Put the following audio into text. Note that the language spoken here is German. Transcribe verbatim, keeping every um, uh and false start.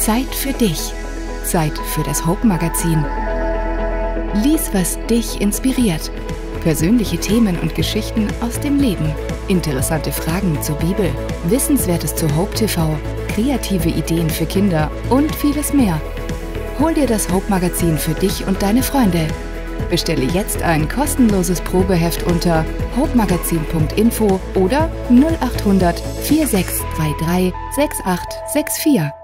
Zeit für dich. Zeit für das Hope Magazin. Lies, was dich inspiriert. Persönliche Themen und Geschichten aus dem Leben. Interessante Fragen zur Bibel. Wissenswertes zu Hope T V. Kreative Ideen für Kinder und vieles mehr. Hol dir das Hope Magazin für dich und deine Freunde. Bestelle jetzt ein kostenloses Probeheft unter hopemagazin punkt info oder null acht hundert, vierundsechzig dreiunddreißig, sechsundachtzig vier.